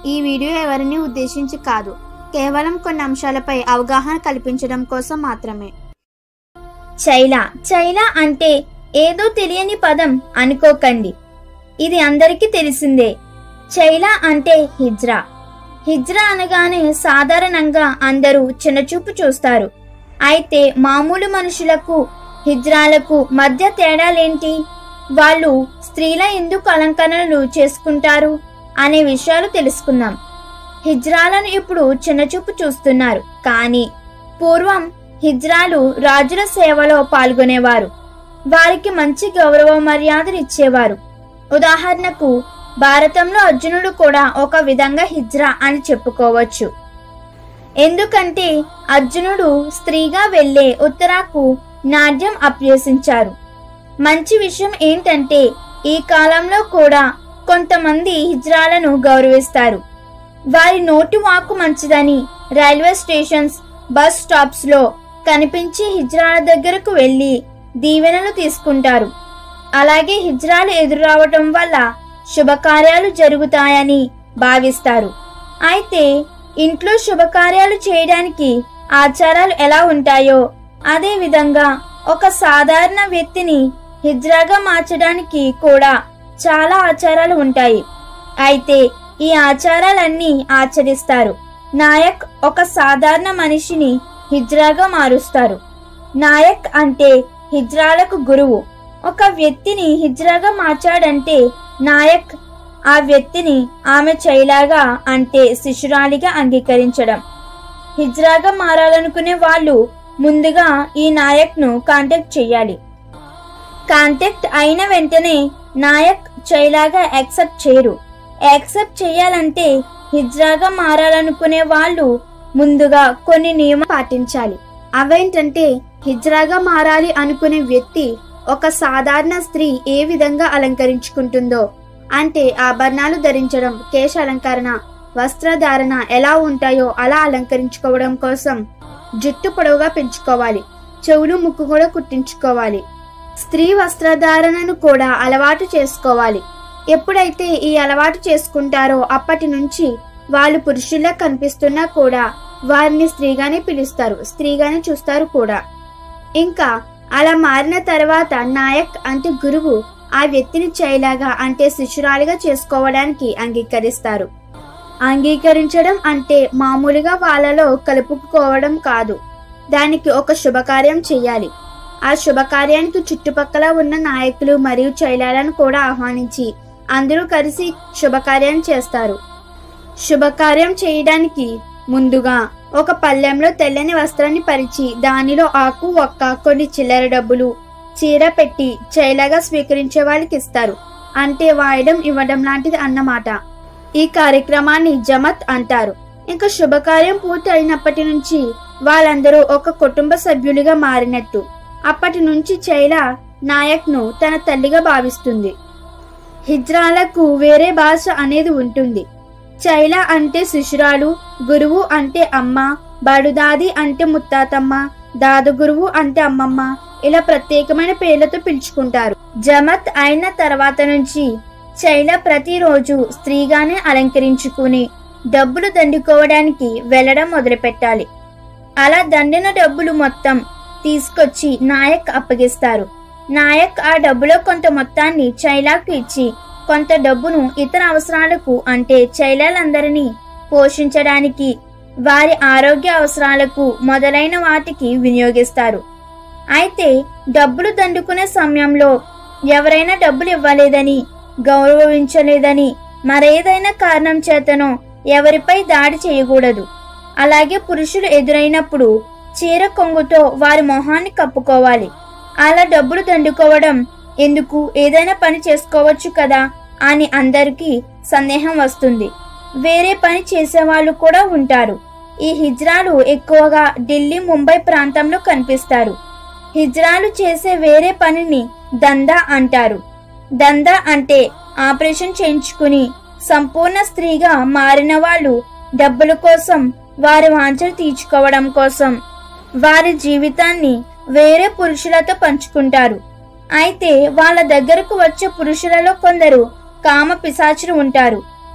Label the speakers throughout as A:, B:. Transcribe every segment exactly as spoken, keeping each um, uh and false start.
A: ఈ వీడియో ఎవరిని ఉద్దేశించి కాదు, కేవలం కొన్ని అంశాలపై అవగాహన కల్పించడం కోసం మాత్రమే.
B: చైల చైల అంటే ఏదో తెలియని పదం అనుకోకండి, ఇది అందరికీ తెలిసిందే. చైల అంటే హిజ్రా. హిజ్రా అనగానే సాధారణంగా అందరూ చిన్నచూపు చూస్తారు. అయితే మామూలు మనుషులకు హిజ్రాలకు మధ్య తేడాలేంటి, వాళ్ళు స్త్రీల ఎందుకు అలంకరణలు చేసుకుంటారు అనే విషయాలు తెలుసుకుందాం. హిజ్రాలను ఇప్పుడు చిన్నచూపు చూస్తున్నారు, కానీ పూర్వం హిజ్రాలు రాజుల సేవలో పాల్గొనేవారు. వారికి మంచి గౌరవ మర్యాదలు ఇచ్చేవారు. ఉదాహరణకు భారతంలో అర్జునుడు కూడా ఒక విధంగా హిజ్రా అని చెప్పుకోవచ్చు. ఎందుకంటే అర్జునుడు స్త్రీగా వెళ్లే ఉత్తరాకు నాట్యం అభ్యసించారు. మంచి విషయం ఏంటంటే ఈ కాలంలో కూడా కొంతమంది హిజ్రాలను గౌరవిస్తారు. వారి నోటి వాక్కు మంచిదని రైల్వే స్టేషన్స్, బస్ స్టాప్స్ లో కనిపించే హిజ్రాల దగ్గరకు వెళ్లి దీవెనలు తీసుకుంటారు. అలాగే హిజ్రాలు ఎదురు రావటం వల్ల శుభకార్యాలు జరుగుతాయని భావిస్తారు. అయితే ఇంట్లో శుభకార్యాలు చేయడానికి ఆచారాలు ఎలా ఉంటాయో అదే విధంగా ఒక సాధారణ వ్యక్తిని హిజ్రాగా మార్చడానికి కూడా చాలా ఆచారాలు ఉంటాయి. అయితే ఈ ఆచారాలన్నీ ఆచరిస్తారు. నాయక్ ఒక సాధారణ మనిషిని హిజ్రాగా మారుస్తారు. నాయక్ అంటే హిజ్రాలకు గురువు. ఒక వ్యక్తిని హిజ్రాగా మార్చాడంటే నాయక్ ఆ వ్యక్తిని ఆమె చైలాగా అంటే శిష్యురాలిగా అంగీకరించడం. హిజ్రాగా మారాలనుకునే వాళ్ళు ముందుగా ఈ నాయక్ ను కాంటాక్ట్ చేయాలి. కాంటాక్ట్ అయిన వెంటనే నాయక్ చైలాగా యాక్సెప్ట్ చేయరు. యాక్సెప్ట్ చేయాలంటే హిజ్రాగా మారాలనుకునే వాళ్ళు ముందుగా కొన్ని నియమాలు పాటించాలి. అవేంటంటే హిజ్రాగా మారాలి అనుకునే వ్యక్తి ఒక సాధారణ స్త్రీ ఏ విధంగా అలంకరించుకుంటుందో అంటే ఆభరణాలు ధరించడం, కేశ అలంకరణ, వస్త్రధారణ ఎలా ఉంటాయో అలా అలంకరించుకోవడం కోసం జుట్టు పొడవుగా పెంచుకోవాలి. చెవులు, ముక్కు కూడా కుట్టించుకోవాలి. స్త్రీ వస్త్రధారణను కూడా అలవాటు చేసుకోవాలి. ఎప్పుడైతే ఈ అలవాటు చేసుకుంటారో అప్పటి నుంచి వాళ్ళు పురుషుల్లా కనిపిస్తున్నా కూడా వారిని స్త్రీగానే పిలుస్తారు, స్త్రీగానే చూస్తారు కూడా. ఇంకా అలా మారిన తర్వాత నాయక్ అంటే గురువు ఆ వ్యక్తిని చైలాగా అంటే శిష్యురాలిగా చేసుకోవడానికి అంగీకరిస్తారు. అంగీకరించడం అంటే మామూలుగా వాళ్ళలో కలుపుకోవడం కాదు, దానికి ఒక శుభకార్యం చెయ్యాలి. ఆ శుభకార్యానికి చుట్టుపక్కల ఉన్న నాయకులు మరియు చైలాలను కూడా ఆహ్వానించి అందరూ కలిసి శుభకార్యం చేస్తారు. శుభకార్యం చేయడానికి ముందుగా ఒక పళ్ళెంలో తెల్లని వస్త్రాన్ని పరిచి దానిలో ఆకు, ఒక్క, కొన్ని చిల్లర డబ్బులు, చీర పెట్టి చైలాగా స్వీకరించే వాళ్ళకి ఇస్తారు. అంటే వాయడం ఇవ్వడం లాంటిది అన్నమాట. ఈ కార్యక్రమాన్ని జమత్ అంటారు. ఇంకా శుభకార్యం పూర్తి అయినప్పటి నుంచి వాళ్ళందరూ ఒక కుటుంబ సభ్యులుగా మారినట్టు. అప్పటి నుంచి చైలా నాయక్ ను తన తల్లిగా భావిస్తుంది. హిజ్రాలకు వేరే భాష అనేది ఉంటుంది. చైలా అంటే శిశురాలు, గురువు అంటే అమ్మ, బడుదాది అంటే ముత్తాతమ్మ, దాదు గురువు అంటే అమ్మమ్మ, ఇలా ప్రత్యేకమైన పేర్లతో పిలుచుకుంటారు. జమత్ అయిన తర్వాత నుంచి చైలా ప్రతిరోజు స్త్రీగానే అలంకరించుకుని డబ్బులు దండుకోవడానికి వెళ్లడం మొదలుపెట్టాలి. అలా దండిన డబ్బులు మొత్తం తీసుకొచ్చి నాయక్ అప్పగిస్తారు. నాయక్ ఆ డబ్బులో కొంత మొత్తాన్ని చైలాకు ఇచ్చి కొంత డబ్బును ఇతర అవసరాలకు అంటే చైలాలందరినీ పోషించడానికి, వారి ఆరోగ్య అవసరాలకు మొదలైన వాటికి వినియోగిస్తారు. అయితే డబ్బులు దండుకునే సమయంలో ఎవరైనా డబ్బులు ఇవ్వలేదని, గౌరవించలేదని, మరేదైనా కారణం చేతనో ఎవరిపై దాడి చేయకూడదు. అలాగే పురుషులు ఎదురైనప్పుడు చీర కొంగుతో వారి మొహాన్ని కప్పుకోవాలి. అలా డబ్బులు దండుకోవడం ఎందుకు, ఏదైనా పని చేసుకోవచ్చు కదా అని అందరికీ సందేహం వస్తుంది. వేరే పని చేసేవాళ్ళు కూడా ఉంటారు. ఈ హిజ్రాలు ఎక్కువగా ఢిల్లీ, ముంబై ప్రాంతంలో కనిపిస్తారు. హిజ్రాలు చేసే వేరే పనిని దందా అంటారు. దందా అంటే ఆపరేషన్ చేయించుకుని సంపూర్ణ స్త్రీగా మారిన వాళ్ళు డబ్బుల కోసం, వారి వాంఛలు తీర్చుకోవడం కోసం వారి జీవితాన్ని వేరే పురుషులతో పంచుకుంటారు. అయితే వాళ్ళ దగ్గరకు వచ్చే పురుషులలో కొందరు కామ పిశాచులు ఉంటారు.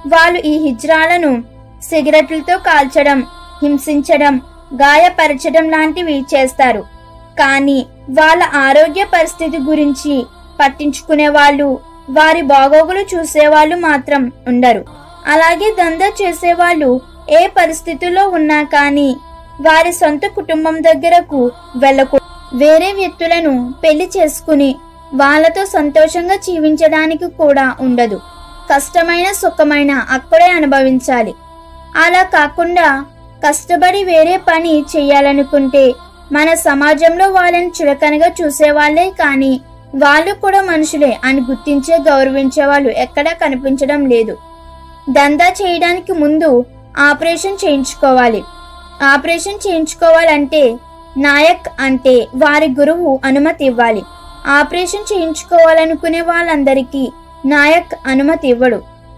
B: వాళ్ళు ఈ హిజ్రాలను సిగరెట్లతో కాల్చడం, హింసించడం, గాయపరచడం లాంటివి చేస్తారు. కానీ వాళ్ళ ఆరోగ్య పరిస్థితి గురించి పట్టించుకునే వాళ్ళు, వారి బాగోగులు చూసేవాళ్ళు మాత్రం ఉండరు. అలాగే దందా చేసేవాళ్ళు ఏ పరిస్థితుల్లో ఉన్నా కానీ వారి సొంత కుటుంబం దగ్గరకు వెళ్ళకూడదు. వేరే వ్యక్తులను పెళ్లి చేసుకుని వాళ్ళతో సంతోషంగా జీవించడానికి కూడా ఉండదు. కష్టమైన సుఖమైన అక్కడే అనుభవించాలి. అలా కాకుండా కష్టపడి వేరే పని చెయ్యాలనుకుంటే మన సమాజంలో వాళ్ళని చులకనగా చూసేవాళ్లే కానీ వాళ్ళు కూడా మనుషులే అని గుర్తించే, గౌరవించే వాళ్ళు ఎక్కడా కనిపించడం లేదు. దందా చేయడానికి ముందు ఆపరేషన్ చేయించుకోవాలి. ఆపరేషన్ చేయించుకోవాలంటే నాయక్ అంటే వారి గురువు అనుమతి ఇవ్వాలి. ఆపరేషన్ చేయించుకోవాలనుకునే వాళ్ళందరికీ నాయక్ అనుమతి ఇవ్వడు.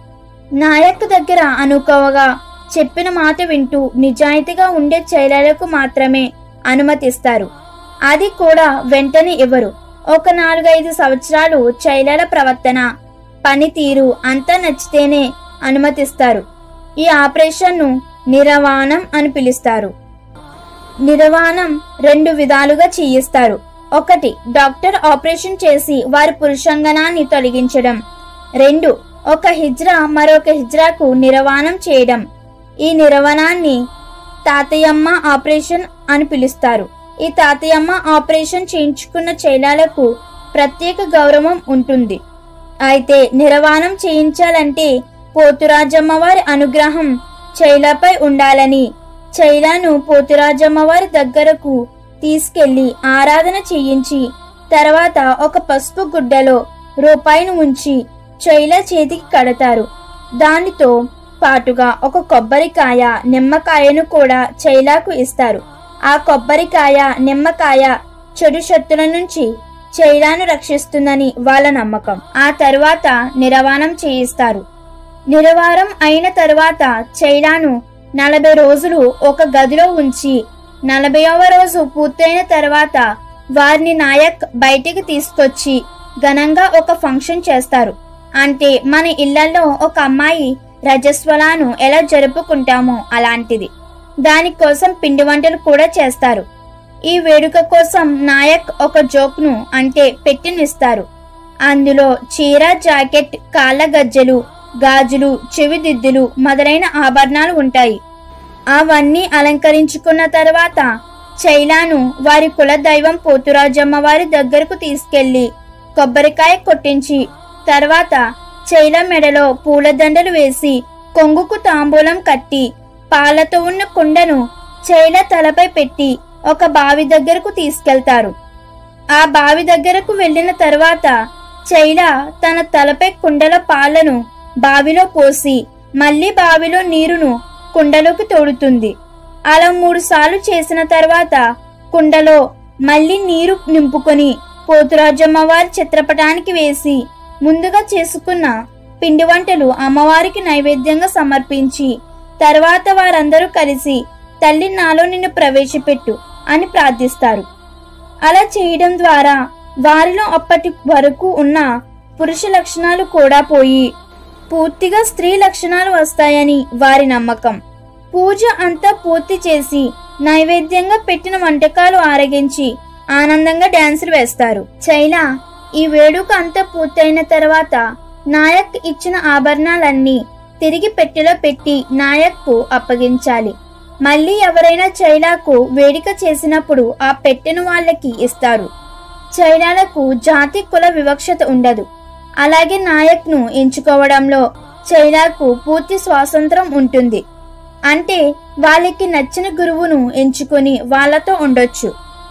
B: నాయక్ దగ్గర అనుకోవగా చెప్పిన మాట వింటూ నిజాయితీగా ఉండే చైలాలకు మాత్రమే అనుమతిస్తారు. అది కూడా వెంటనే ఇవ్వరు. ఒక నాలుగైదు సంవత్సరాలు చైలాల ప్రవర్తన, పనితీరు అంతా నచ్చితేనే అనుమతిస్తారు. ఈ ఆపరేషన్ను నిర్వాణం అని పిలుస్తారు. నిర్వాణం రెండు విధాలుగా చేయిస్తారు. ఒకటి, డాక్టర్ ఆపరేషన్ చేసి వారి పురుషాంగనాన్ని తొలగించడం. రెండు, ఒక హిజ్రా మరొక హిజ్రాకు నిర్వాణం చేయడం. ఈ నిర్వాణాన్ని తాతయ్యమ్మ ఆపరేషన్ అని పిలుస్తారు. ఈ తాతయ్యమ్మ ఆపరేషన్ చేయించుకున్న చైలాలకు ప్రత్యేక గౌరవం ఉంటుంది. అయితే నిర్వాణం చేయించాలంటే పోతురాజమ్మ వారి అనుగ్రహం చైలాపై ఉండాలని చైలాను పోతురాజమ్మ వారి దగ్గరకు తీసుకెళ్లి ఆరాధన చేయించి తర్వాత ఒక పసుపు గుడ్డలో రూపాయిని ఉంచి చైలా చేతికి కడతారు. దానితో పాటుగా ఒక కొబ్బరికాయ, నిమ్మకాయను కూడా చైలాకు ఇస్తారు. ఆ కొబ్బరికాయ, నిమ్మకాయ చెడు శక్తుల నుంచి చైలాను రక్షిస్తుందని వాళ్ళ నమ్మకం. ఆ తరువాత నిర్వాణం చేయిస్తారు. నిర్వారం అయిన తరువాత చైలాను నలభై రోజులు ఒక గదిలో ఉంచి నలభైవ రోజు పూర్తయిన తర్వాత వారిని నాయక్ బయటికి తీసుకొచ్చి ఘనంగా ఒక ఫంక్షన్ చేస్తారు. అంటే మన ఇళ్లలో ఒక అమ్మాయి రజస్వలాను ఎలా జరుపుకుంటామో అలాంటిది. దానికోసం పిండి వంటలు కూడా చేస్తారు. ఈ వేడుక కోసం నాయక్ ఒక జోక్ను అంటే పెట్టినిస్తారు. అందులో చీర, జాకెట్, కాళ్ళ గజ్జెలు, గాజులు, చెవిదిద్దులు మొదలైన ఆభరణాలు ఉంటాయి. అవన్నీ అలంకరించుకున్న తర్వాత చైలాను వారి కుల దైవం పోతురాజమ్మ వారి దగ్గరకు తీసుకెళ్లి కొబ్బరికాయ కొట్టించి తర్వాత చైల మెడలో పూలదండలు వేసి కొంగుకు తాంబూలం కట్టి పాలతో ఉన్న కుండను చైల తలపై పెట్టి ఒక బావి దగ్గరకు తీసుకెళ్తారు. ఆ బావి దగ్గరకు వెళ్లిన తర్వాత చైల తన తలపై కుండల పాలను బావిలో పోసి మళ్లీ బావిలో నీరును కుండలోకి తోడుతుంది. అలా మూడు సార్లు చేసిన తర్వాత కుండలో మళ్లీ నీరు నింపుకొని పోతురాజమ్మ వారి చిత్రపటానికి వేసి ముందుగా చేసుకున్న పిండి వంటలు అమ్మవారికి నైవేద్యంగా సమర్పించి తర్వాత వారందరూ కలిసి తల్లి నాలో నిన్ను ప్రవేశపెట్టు అని ప్రార్థిస్తారు. అలా చేయడం ద్వారా వారిలో అప్పటి వరకు ఉన్న పురుష లక్షణాలు కూడా పోయి పూర్తిగా స్త్రీ లక్షణాలు వస్తాయని వారి నమ్మకం. పూజ అంతా పూర్తి చేసి నైవేద్యంగా పెట్టిన వంటకాలు ఆరగించి ఆనందంగా డాన్సులు వేస్తారు. చైలా ఈ వేడుక అంతా పూర్తయిన తర్వాత నాయక్ ఇచ్చిన ఆభరణాలన్నీ తిరిగి పెట్టెలో పెట్టి నాయక్ కు అప్పగించాలి. మళ్ళీ ఎవరైనా చైలాకు వేడుక చేసినప్పుడు ఆ పెట్టెను వాళ్ళకి ఇస్తారు. చైలాలకు జాతి కుల వివక్షత ఉండదు. అలాగే నాయక్ ను ఎంచుకోవడంలో చైలాకు పూర్తి స్వాతంత్రం ఉంటుంది. అంటే వాళ్ళకి నచ్చిన గురువును ఎంచుకొని వాళ్ళతో ఉండొచ్చు.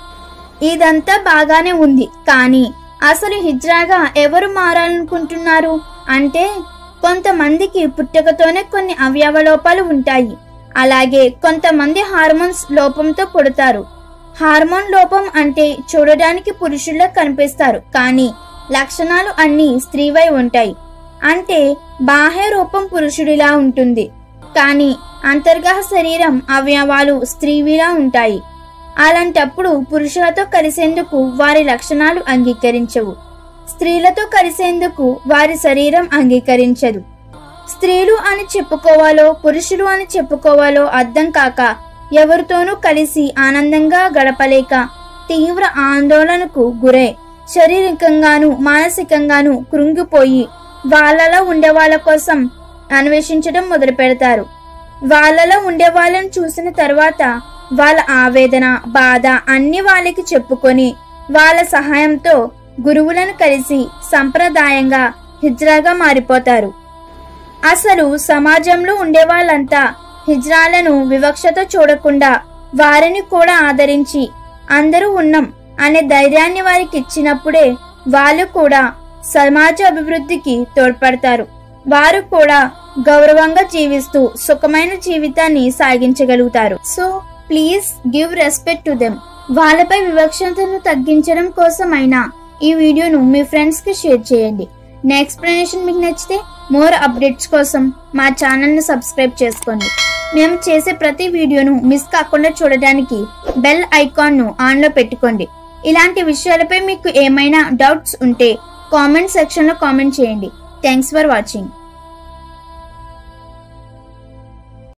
B: ఇదంతా బాగానే ఉంది. కానీ అసలు హిజ్రాగా ఎవరు మారాలనుకుంటున్నారు అంటే కొంతమందికి పుట్టుకతోనే కొన్ని అవయవ లోపాలు ఉంటాయి. అలాగే కొంతమంది హార్మోన్స్ లోపంతో పుడతారు. హార్మోన్ లోపం అంటే చూడడానికి పురుషుల్లా కనిపిస్తారు కానీ లక్షణాలు అన్ని స్త్రీవై ఉంటాయి. అంటే బాహ్య రూపం పురుషుడిలా ఉంటుంది కానీ అంతర్గత శరీరం అవయవాలు స్త్రీవిలా ఉంటాయి. అలాంటప్పుడు పురుషులతో కలిసేందుకు వారి లక్షణాలు అంగీకరించవు. స్త్రీలతో కలిసేందుకు వారి శరీరం అంగీకరించదు. స్త్రీలు అని చెప్పుకోవాలో పురుషులు అని చెప్పుకోవాలో అర్థం కాక ఎవరితోనూ కలిసి ఆనందంగా గడపలేక తీవ్ర ఆందోళనకు గురై శారీరకంగాను మానసికంగాను కృంగిపోయి వాళ్ళలో ఉండే వాళ్ళ కోసం అన్వేషించడం మొదలు పెడతారు. వాళ్ళలో ఉండే వాళ్ళని చూసిన తర్వాత వాళ్ళ ఆవేదన బాధ అన్ని వాళ్ళకి చెప్పుకొని వాళ్ళ సహాయంతో గురువులను కలిసి సంప్రదాయంగా హిజ్రాగా మారిపోతారు. అసలు సమాజంలో ఉండే వాళ్ళంతా హిజ్రాలను వివక్షతో చూడకుండా వారిని కూడా ఆదరించి అందరూ ఉన్నాం అనే ధైర్యాన్ని వారికి ఇచ్చినప్పుడే వాళ్ళు కూడా సమాజ అభివృద్ధికి తోడ్పడతారు. వారు కూడా గౌరవంగా జీవిస్తూ సుఖమైన జీవితాన్ని సాగించగలుగుతారు. So please give respect to them. వాళ్ళపై వివక్షతను తగ్గించడం కోసమైనా ఈ వీడియోను మీ ఫ్రెండ్స్ కి షేర్ చేయండి. నా ఎక్స్ప్లెనేషన్ మీకు నచ్చితే మోర్ అప్డేట్స్ కోసం మా ఛానల్ ని సబ్స్క్రైబ్ చేసుకోండి. మేము చేసే ప్రతి వీడియోను మిస్ కాకుండా చూడడానికి బెల్ ఐకాన్ ను ఆన్ లో పెట్టుకోండి. ఇలాంటి విషయాలపై మీకు ఏమైనా డౌట్స్ ఉంటే కామెంట్ సెక్షన్ లో కామెంట్ చేయండి. Thanks for watching.